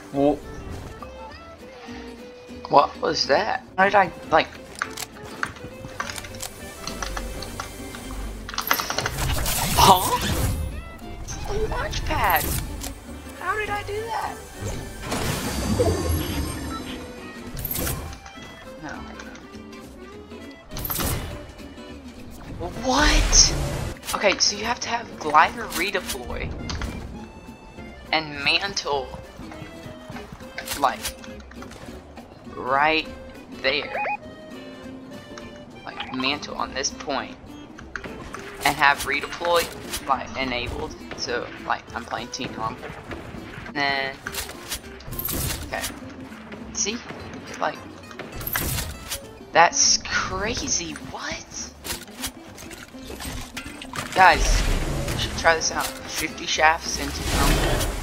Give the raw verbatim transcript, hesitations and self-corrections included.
Well, what was that? How did I, like... Huh? A launch pad! How did I do that? No. What? Okay, so you have to have glider redeploy and mantle, like, right there. Like, mantle on this point. And have redeploy, like, enabled. So, like, I'm playing team comp. And then, okay. See? Like, that's crazy. What? Guys, you should try this out. fifty shafts into combat.